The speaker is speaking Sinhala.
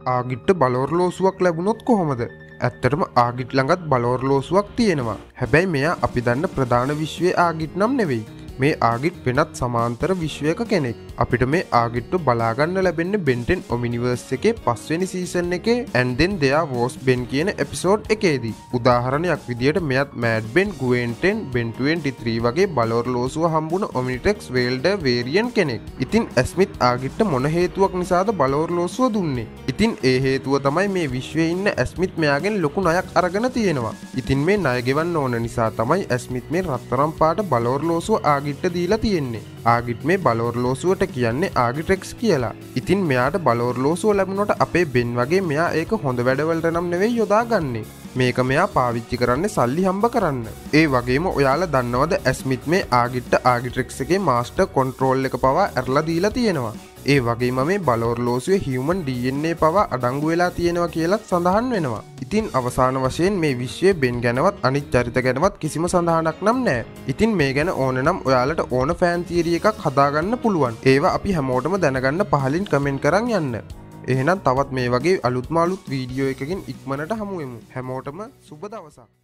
ආගිට්ට බලවර්ලෝසුවක් ලැබුණොත් කොහොමද? ඇත්තටම ආගිට් ළඟත් බලවර්ලෝසුවක් තියෙනවා. හැබැයි මෙයා අපි දන්න ප්‍රධාන විශ්වයේ ආගිට් නම් නෙවෙයි. මේ ආගිට් වෙනත් සමාන්තර විශ්වයක කෙනෙක්. අපිට මේ ආගිට්ට බලාගන්න ලැබෙන්නේ Ben 10 Omniverse එකේ 5 වෙනි සීසන් එකේ And Then There Was Ben කියන එපිසෝඩ් එකේදී. උදාහරණයක් විදියට මෙයත් Mad Ben, Gwen 10, Ben 23 වගේ බලවර්ලෝසුව හම්බුන Omnitrix Welder variant කෙනෙක්. ඉතින් ඇස්මිත් ආගිට්ට මොන හේතුවක් නිසාද බලවර්ලෝසුව දුන්නේ? ඉතින් ඒ හේතුව තමයි මේ විශ්වයේ ඉන්න ඇස්මිත් මෙයාගෙන් ලොකු ණයක් අරගෙන තියෙනවා. ඉතින් මේ ණය ගෙවන්න ඕන නිසා තමයි ඇස්මිත් මේ රත්තරන් පාට බලවර්ලෝසුව ආගිට්ට දීලා තියෙන්නේ. ආගිට් මේ බලවර්ලෝසුවට කියන්නේ ආගිට්‍රෙක්ස් කියලා. ඉතින් මෙයාට බලවර්ලෝසුව ලැබුණොට අපේ බෙන් වගේ මෙයා ඒක හොඳ වැඩවලට නම් නෙවෙයි යොදාගන්නේ. මේක මෙයා පාවිච්චි කරන්නේ සල්ලි හම්බ කරන්න. ඒ වගේම ඔයාලා දන්නවද ඇස්මිත් මේ ආගිට්ට ආගිට්‍රෙක්ස් එකේ මාස්ටර් කන්ට්‍රෝල් එක පවා ඇරලා දීලා තියෙනවා. ඒ වගේම මේ බලවර්ලෝසුවේ හියුමන් DNA පවා අඩංගු වෙලා තියෙනවා කියලත් සඳහන් වෙනවා. ඉතින් අවසාන වශයෙන් මේ විශ්වයේ බෙන් ගැනවත් අනිත් චරිත ගැනවත් කිසිම සඳහනක් නම් නැහැ. ඉතින් මේ ගැන ඕන නම් ඔයාලට ඕන ෆෑන් තියරි එකක් හදාගන්න පුළුවන්. ඒවා අපි හැමෝටම දැනගන්න පහලින් කමෙන්ට් කරන් යන්න. එහෙනම් තවත් මේ වගේ අලුත්ම අලුත් වීඩියෝ එකකින් ඉක්මනට හමු වෙමු. හැමෝටම සුබ දවසක්.